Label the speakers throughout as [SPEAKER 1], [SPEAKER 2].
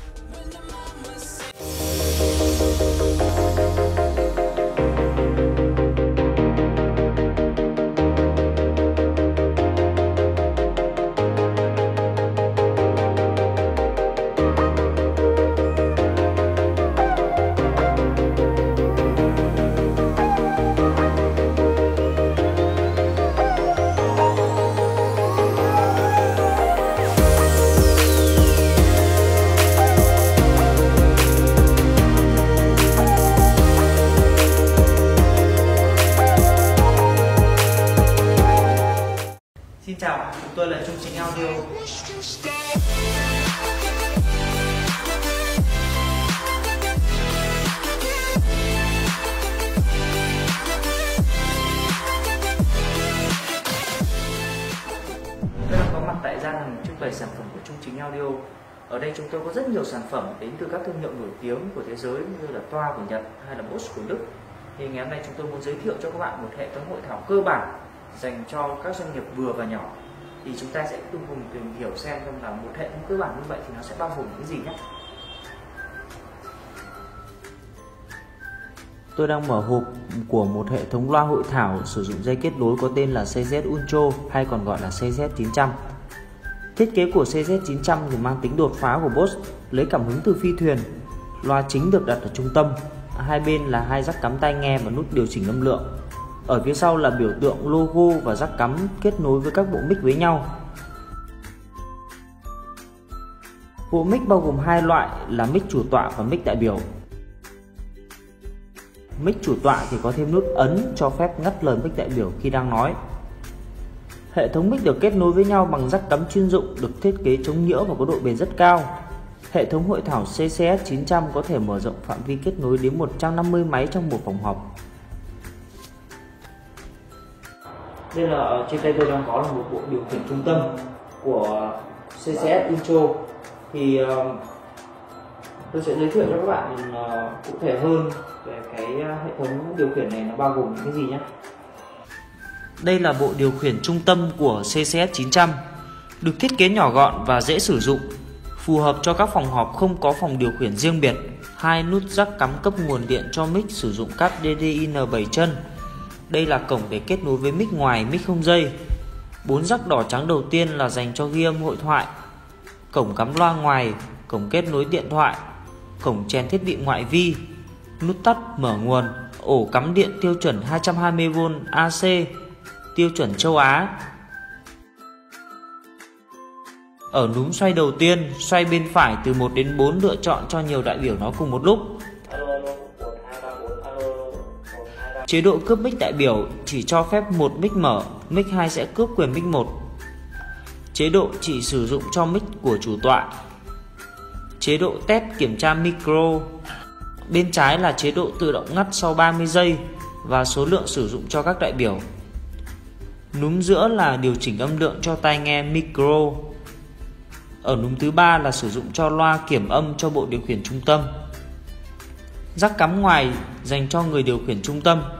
[SPEAKER 1] Xin chào, chúng tôi là Trung Chính Audio. Tôi đang có mặt tại gian hàng trưng bày sản phẩm của Trung Chính Audio. Ở đây chúng tôi có rất nhiều sản phẩm đến từ các thương hiệu nổi tiếng của thế giới như là Toa của Nhật hay là Bosch của Đức. Thì ngày hôm nay chúng tôi muốn giới thiệu cho các bạn một hệ thống hội thảo cơ bản dành cho các doanh nghiệp vừa và nhỏ. Thì chúng ta sẽ cùng tìm hiểu xem là một hệ thống cơ bản như vậy thì nó sẽ bao gồm những gì nhé. Tôi đang mở hộp của một hệ thống loa hội thảo sử dụng dây kết nối có tên là CZ Ultra hay còn gọi là CZ 900. Thiết kế của CZ 900 thì mang tính đột phá của Bosch, lấy cảm hứng từ phi thuyền. Loa chính được đặt ở trung tâm, hai bên là hai jack cắm tai nghe và nút điều chỉnh âm lượng. Ở phía sau là biểu tượng logo và jack cắm kết nối với các bộ mic với nhau. Bộ mic bao gồm hai loại là mic chủ tọa và mic đại biểu. Mic chủ tọa thì có thêm nút ấn cho phép ngắt lời mic đại biểu khi đang nói. Hệ thống mic được kết nối với nhau bằng jack cắm chuyên dụng được thiết kế chống nhiễu và có độ bền rất cao. Hệ thống hội thảo CCS 900 có thể mở rộng phạm vi kết nối đến 150 máy trong một phòng họp. Đây là trên tay tôi đang có là một bộ điều khiển trung tâm của CCS Ultra. Thì tôi sẽ giới thiệu cho các bạn cụ thể hơn về cái hệ thống điều khiển này nó bao gồm những cái gì nhé. Đây là bộ điều khiển trung tâm của CCS 900, được thiết kế nhỏ gọn và dễ sử dụng, phù hợp cho các phòng họp không có phòng điều khiển riêng biệt. Hai nút jack cắm cấp nguồn điện cho mic sử dụng cáp DDIN 7 chân. Đây là cổng để kết nối với mic ngoài, mic không dây. 4 jack đỏ trắng đầu tiên là dành cho ghi âm hội thoại. Cổng cắm loa ngoài, cổng kết nối điện thoại, cổng chèn thiết bị ngoại vi, nút tắt mở nguồn, ổ cắm điện tiêu chuẩn 220V AC, tiêu chuẩn châu Á. Ở núm xoay đầu tiên, xoay bên phải từ 1 đến 4 lựa chọn cho nhiều đại biểu nói cùng một lúc. Chế độ cướp mic đại biểu chỉ cho phép một mic mở, mic 2 sẽ cướp quyền mic 1. Chế độ chỉ sử dụng cho mic của chủ tọa. Chế độ test kiểm tra micro. Bên trái là chế độ tự động ngắt sau 30 giây và số lượng sử dụng cho các đại biểu. Núm giữa là điều chỉnh âm lượng cho tai nghe micro. Ở núm thứ 3 là sử dụng cho loa kiểm âm cho bộ điều khiển trung tâm. Jack cắm ngoài dành cho người điều khiển trung tâm.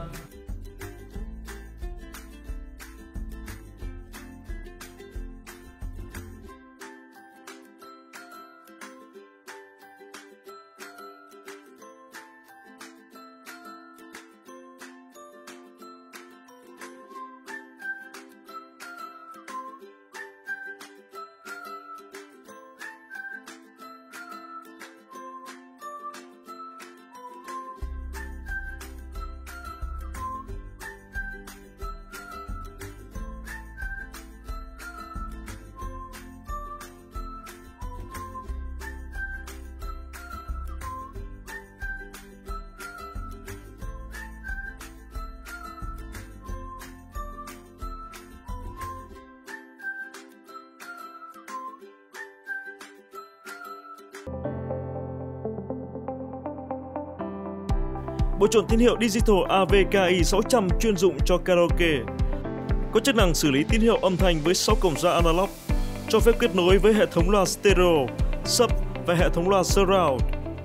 [SPEAKER 2] Bộ trộn tín hiệu Digital AV-KI 600 chuyên dụng cho karaoke. Có chức năng xử lý tín hiệu âm thanh với 6 cổng ra analog, cho phép kết nối với hệ thống loa stereo, sub và hệ thống loa surround.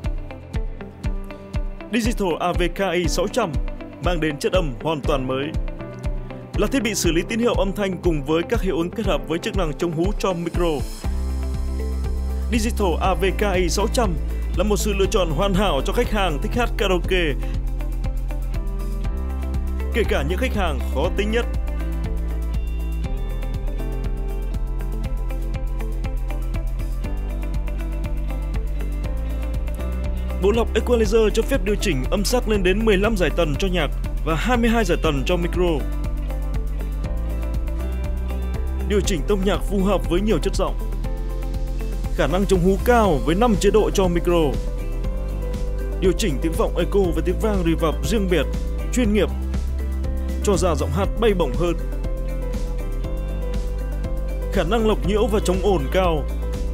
[SPEAKER 2] Digital AV-KI 600 mang đến chất âm hoàn toàn mới. Là thiết bị xử lý tín hiệu âm thanh cùng với các hiệu ứng kết hợp với chức năng chống hú cho micro. Digital AVKI 600 là một sự lựa chọn hoàn hảo cho khách hàng thích hát karaoke, kể cả những khách hàng khó tính nhất. Bộ lọc Equalizer cho phép điều chỉnh âm sắc lên đến 15 giải tần cho nhạc và 22 giải tần cho micro. Điều chỉnh tông nhạc phù hợp với nhiều chất giọng. Khả năng chống hú cao với 5 chế độ cho micro. Điều chỉnh tiếng vọng echo và tiếng vang reverb riêng biệt, chuyên nghiệp, cho ra giọng hát bay bổng hơn. Khả năng lọc nhiễu và chống ồn cao.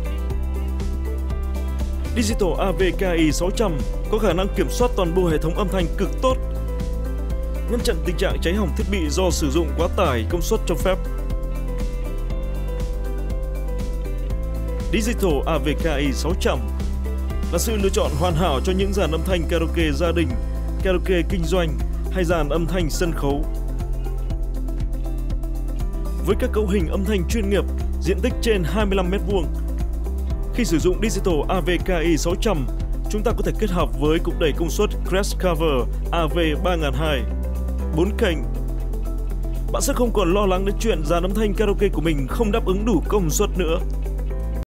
[SPEAKER 2] Digital AVKI 600 có khả năng kiểm soát toàn bộ hệ thống âm thanh cực tốt, ngăn chặn tình trạng cháy hỏng thiết bị do sử dụng quá tải công suất cho phép. Digital AVKI 600 là sự lựa chọn hoàn hảo cho những dàn âm thanh karaoke gia đình, karaoke kinh doanh hay dàn âm thanh sân khấu. Với các cấu hình âm thanh chuyên nghiệp, diện tích trên 25 m², khi sử dụng Digital AVKI 600, chúng ta có thể kết hợp với cục đẩy công suất Crest Cover AV3002, 4 kênh. Bạn sẽ không còn lo lắng đến chuyện dàn âm thanh karaoke của mình không đáp ứng đủ công suất nữa.